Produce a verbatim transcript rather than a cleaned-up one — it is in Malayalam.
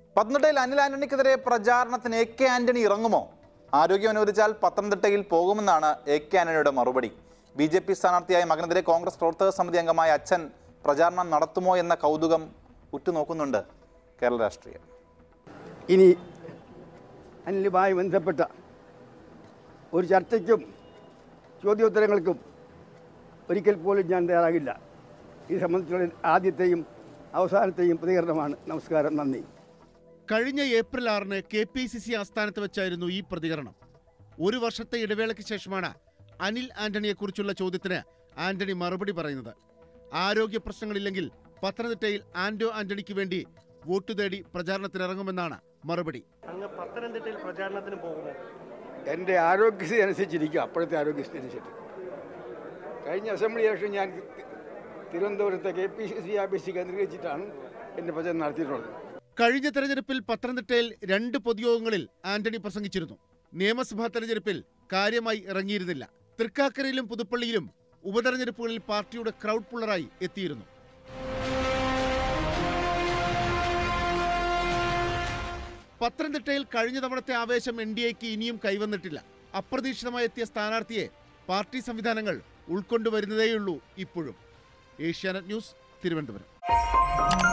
പത്തനംതിട്ടയിൽ അനിൽ ആന്റണിക്കെതിരെ പ്രചാരണത്തിന് എ കെ ആന്റണി ഇറങ്ങുമോ? ആരോഗ്യം അനുവദിച്ചാൽ പത്തനംതിട്ടയിൽ പോകുമെന്നാണ് എ കെ ആന്റണിയുടെ മറുപടി. ബി ജെ പി സ്ഥാനാർത്ഥിയായ മകനെതിരെ കോൺഗ്രസ് പ്രവർത്തക സമിതി അംഗമായ അച്ഛൻ പ്രചാരണം നടത്തുമോ എന്ന കൗതുകം ഉറ്റുനോക്കുന്നുണ്ട് കേരള രാഷ്ട്രീയം. ഇനി അനിലുമായി ബന്ധപ്പെട്ട ഒരു ചർച്ചയ്ക്കും ചോദ്യോത്തരങ്ങൾക്കും ഒരിക്കൽ പോലും ഞാൻ തയ്യാറാകില്ല. ഇത് സംബന്ധിച്ചുള്ള ആദ്യത്തെയും അവസാനത്തെയും പ്രതികരണമാണ്. നമസ്കാരം, നന്ദി. കഴിഞ്ഞ ഏപ്രിൽ ആറിന് കെ പി സി സി ആസ്ഥാനത്ത് വെച്ചായിരുന്നു ഈ പ്രതികരണം. ഒരു വർഷത്തെ ഇടവേളയ്ക്ക് ശേഷമാണ് അനിൽ ആന്റണിയെക്കുറിച്ചുള്ള ചോദ്യത്തിന് ആന്റണി മറുപടി പറയുന്നത്. ആരോഗ്യ പ്രശ്നങ്ങളില്ലെങ്കിൽ പത്തനംതിട്ടയിൽ ആന്റോ ആന്റണിക്ക് വേണ്ടി വോട്ട് തേടി പ്രചാരണത്തിനിറങ്ങുമെന്നാണ് മറുപടി. അങ്ങ് പത്തനംതിട്ടയിൽ പ്രചാരണത്തിന് പോകുമോ? എൻ്റെ ആരോഗ്യസ്ഥിതി അനുസരിച്ചിരിക്കും. അപ്പോഴത്തെ ആരോഗ്യസ്ഥിതി അനുസരിച്ച് കഴിഞ്ഞ അസംബ്ലി ഇലക്ഷൻ ഞാൻ തിരുവനന്തപുരത്തെ കെ പി സി സി ഓഫീസിൽ കേന്ദ്രീകരിച്ചിട്ടാണ് എൻ്റെ പ്രചരണം നടത്തിയിട്ടുള്ളത്. കഴിഞ്ഞ തെരഞ്ഞെടുപ്പിൽ പത്തനംതിട്ടയിൽ രണ്ട് പൊതുയോഗങ്ങളിൽ ആന്റണി പ്രസംഗിച്ചിരുന്നു. നിയമസഭാ തെരഞ്ഞെടുപ്പിൽ കാര്യമായി ഇറങ്ങിയിരുന്നില്ല. തൃക്കാക്കരയിലും പുതുപ്പള്ളിയിലും ഉപതെരഞ്ഞെടുപ്പുകളിൽ പാർട്ടിയുടെ ക്രൗഡ് പുള്ളറായി എത്തിയിരുന്നു. പത്തനംതിട്ടയിൽ കഴിഞ്ഞ തവണത്തെ ആവേശം എൻ ഡി എക്ക് ഇനിയും കൈവന്നിട്ടില്ല. അപ്രതീക്ഷിതമായി എത്തിയ സ്ഥാനാർത്ഥിയെ പാർട്ടി സംവിധാനങ്ങൾ ഉൾക്കൊണ്ടുവരുന്നതേയുള്ളൂ ഇപ്പോഴും. ഏഷ്യാനെറ്റ് ന്യൂസ്, തിരുവനന്തപുരം.